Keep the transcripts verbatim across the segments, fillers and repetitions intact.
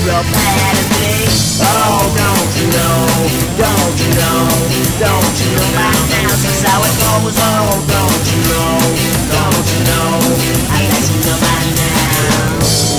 real bad at me. Oh, don't you know, don't you know, don't you know by now, this is how it goes. Oh, don't you know, don't you know, I let you know by now.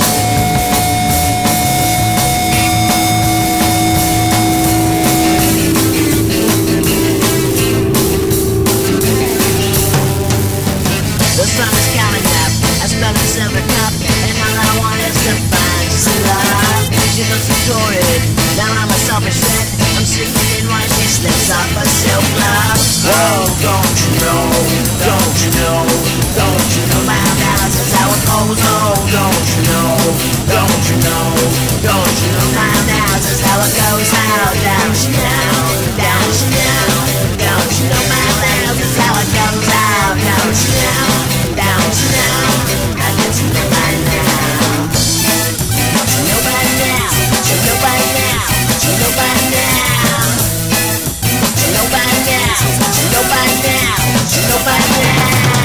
The sun is coming up, I smell a silver cup, and all I want is to find some love. She looks torrid, down on my selfish shit. I'm sleeping in while she slips off a silk glove. Oh, don't you know, don't you know, don't you know my house is how it goes. Oh, don't you know, don't you know, don't you know my house is how it goes. How don't you know, don't you know, don't you know my house is how it goes. How don't you know, don't you know, I let you know by now. Don't you know by now, don't you know by now, don't you know by now, don't you know by now, don't you know by now, don't you know by now.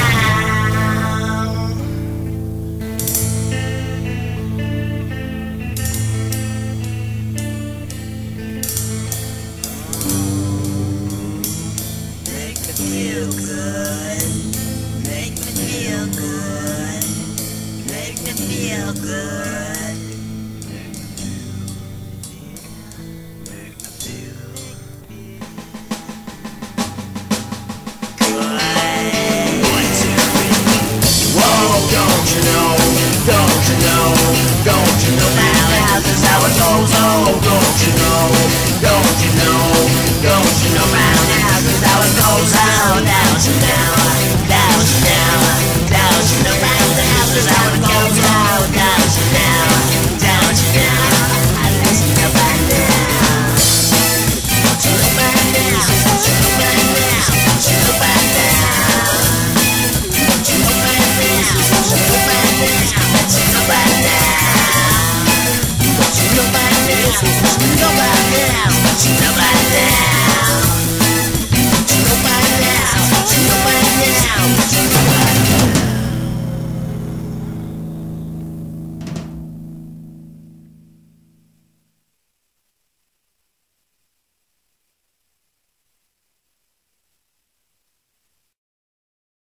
Make me feel good, make me feel good, make me feel good. Don't you know, don't you know, don't you know my house is how it goes. Oh, don't you know, don't you know, don't you know my house is how it goes. Oh, don't you know, don't you know, don't you know my house is how it goes. Oh, don't you know, don't you know, I let you know by now. Don't you know by now, don't you know by now, don't you know by now, don't you know by now, don't you know by now, let you know by now, don't you know by now, don't you know by now, don't you know by now.